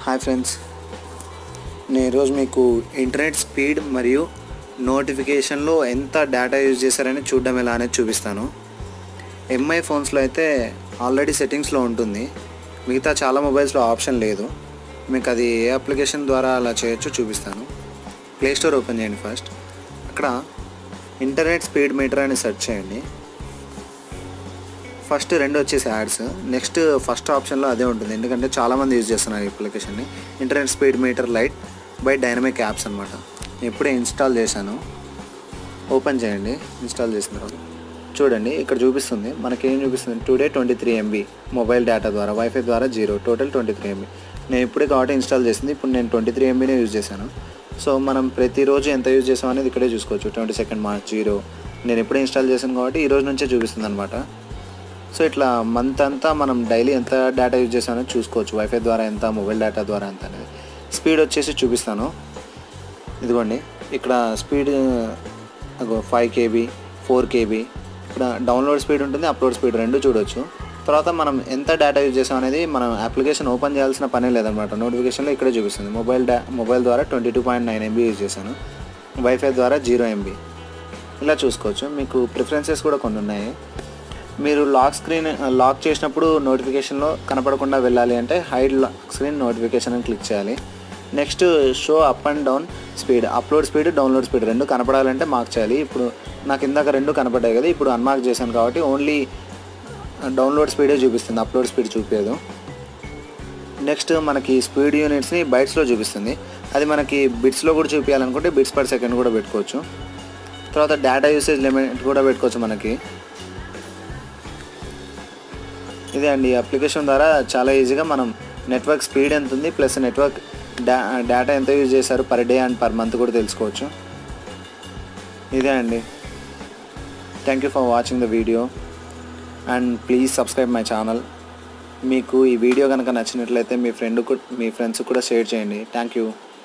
Hi friends, నేను ఈరోజు మీకు ఇంటర్నెట్ స్పీడ్ మరియు నోటిఫికేషన్లో ఎంత డేటా యూజ్ చేశారని చూడడం ఎలా అనేది చూపిస్తాను. ఎంఐ ఫోన్స్లో అయితే ఆల్రెడీ సెట్టింగ్స్లో ఉంటుంది, మిగతా చాలా మొబైల్స్లో ఆప్షన్ లేదు. మీకు అది ఏ అప్లికేషన్ ద్వారా అలా చేయొచ్చో చూపిస్తాను. ప్లే స్టోర్ ఓపెన్ చేయండి. ఫస్ట్ అక్కడ ఇంటర్నెట్ స్పీడ్ మీటర్ అని సెర్చ్ చేయండి. ఫస్ట్ రెండు వచ్చేసి యాడ్స్, నెక్స్ట్ ఫస్ట్ ఆప్షన్లో అదే ఉంటుంది, ఎందుకంటే చాలామంది యూజ్ చేస్తున్నారు ఈ అప్లికేషన్ని. Internet speed meter lite by dynamic apps అనమాట. ఇప్పుడే ఇన్స్టాల్ చేశాను. ఓపెన్ చేయండి. ఇన్స్టాల్ చేసిన తర్వాత చూడండి, ఇక్కడ చూపిస్తుంది. మనకేం చూపిస్తుంది? టుడే 23 MB మొబైల్ డేటా ద్వారా, వైఫై ద్వారా 0, టోటల్ 23 MB. నేను ఇప్పుడే కాబట్టి ఇన్స్టాల్ చేసింది. ఇప్పుడు నేను 23 MBనే యూజ్ చేశాను. సో మనం ప్రతిరోజు ఎంత యూజ్ చేసాం అనేది ఇక్కడే చూసుకోవచ్చు. 22 March 0 నేను ఎప్పుడే ఇన్స్టాల్ చేశాను కాబట్టి ఈ రోజు నుంచే చూపిస్తుంది అనమాట. సో ఇట్లా మంత్ అంతా మనం డైలీ ఎంత డేటా యూజ్ చేసామో చూసుకోవచ్చు. వైఫై ద్వారా ఎంత, మొబైల్ డేటా ద్వారా ఎంత అనేది. స్పీడ్ వచ్చేసి చూపిస్తాను. ఇదిగోండి, ఇక్కడ స్పీడ్ 5 KB, 4 KB. ఇక్కడ డౌన్లోడ్ స్పీడ్ ఉంటుంది, అప్లోడ్ స్పీడ్ రెండు చూడవచ్చు. తర్వాత మనం ఎంత డేటా యూజ్ చేసాం అనేది మనం అప్లికేషన్ ఓపెన్ చేయాల్సిన పనే లేదనమాట. నోటిఫికేషన్లో ఇక్కడే చూపిస్తుంది. మొబైల్ ద్వారా 22.9 MB యూజ్ చేశాను, వైఫై ద్వారా 0 MB. ఇలా చూసుకోవచ్చు. మీకు ప్రిఫరెన్సెస్ కూడా కొన్ని ఉన్నాయి. మీరు లాక్ చేసినప్పుడు నోటిఫికేషన్లో కనపడకుండా వెళ్ళాలి అంటే హైడ్ లాక్ స్క్రీన్ నోటిఫికేషన్ అని క్లిక్ చేయాలి. Next show up and down speed, upload speed, download speed రెండు కనపడాలంటే మార్క్ చేయాలి. ఇప్పుడు నాకు ఇందాక రెండు కనపడ్డాయి కదా, ఇప్పుడు అన్మార్క్ చేశాను కాబట్టి ఓన్లీ డౌన్లోడ్ స్పీడే చూపిస్తుంది, అప్లోడ్ స్పీడ్ చూపించదు. నెక్స్ట్ మనకి స్పీడ్ యూనిట్స్ని బైట్స్లో చూపిస్తుంది. అది మనకి బిట్స్లో కూడా చూపించాలనుకుంటే బిట్స్ పర్ సెకండ్ కూడా పెట్టుకోవచ్చు. తర్వాత డేటా యూసేజ్ లిమిట్ కూడా పెట్టుకోవచ్చు మనకి. ఇదే అండి, ఈ అప్లికేషన్ ద్వారా చాలా ఈజీగా మనం నెట్వర్క్ స్పీడ్ ఎంత ఉంది ప్లస్ నెట్వర్క్ డేటా ఎంత యూజ్ చేశారు per day and per month కూడా తెలుసుకోవచ్చు. ఇదే అండి. Thank you for watching the video and please subscribe my channel. మీకు ఈ వీడియో కనుక నచ్చినట్లయితే మీ ఫ్రెండ్స్ కూడా షేర్ చేయండి. Thank you.